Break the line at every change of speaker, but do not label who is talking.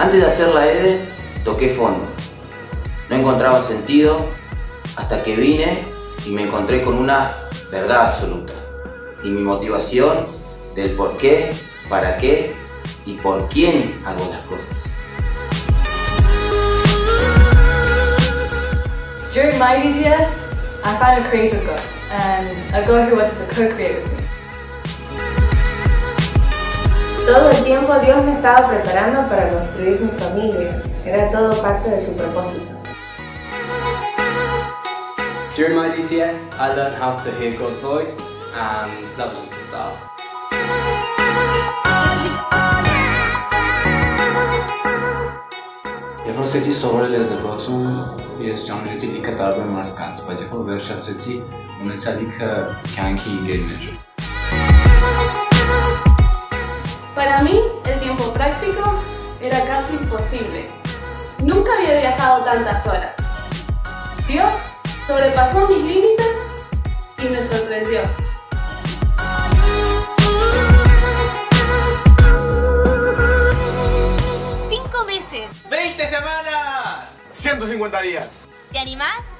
Antes de hacer la EDE, toqué fondo. No encontraba sentido hasta que vine y me encontré con una verdad absoluta. Y mi motivación del por qué, para qué y por quién hago las cosas.
During my BTS, I found a creative God and a God who wanted to co-create with me.
Todo el tiempo Dios me estaba preparando para construir mi familia. Era todo parte de su propósito.
During my DTS, I learned how to hear God's voice, and that was just the start.
Երբ որ սկսեցի սովորել ես դպրոցում, ես ճանաչեցի լիքը տարբեր մարդկանց, բայց երբ որ վերջացրեցի, ունեցա լիքը կյանքի ընկերներ։
Para mí, el tiempo práctico era casi imposible. Nunca había viajado tantas horas. Dios sobrepasó mis límites y me sorprendió.
5 meses.
20 semanas.
150 días.
¿Te animás?